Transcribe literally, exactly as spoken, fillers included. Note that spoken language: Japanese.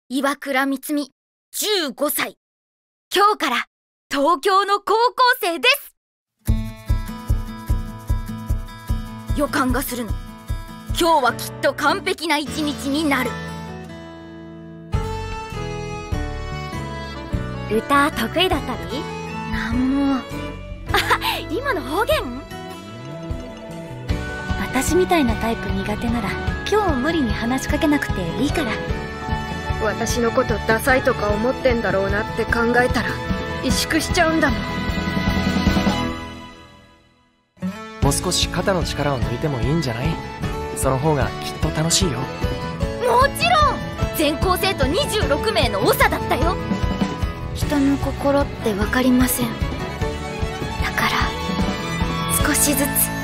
岩倉光美、じゅうごさい。今日から東京の高校生です。予感がするの。今日はきっと完璧な一日になる。 歌得意だったり？ なんも。 あ、今の方言？私みたいなタイプ苦手なら今日無理に話しかけなくていいから。 私のことダサいとか思ってんだろうなって考えたら萎縮しちゃうんだもん。 もう少し肩の力を抜いてもいいんじゃない？その方がきっと楽しいよ。 もちろん全校生徒にじゅうろくめいの長だったよ。人の心って分かりません。だから少しずつ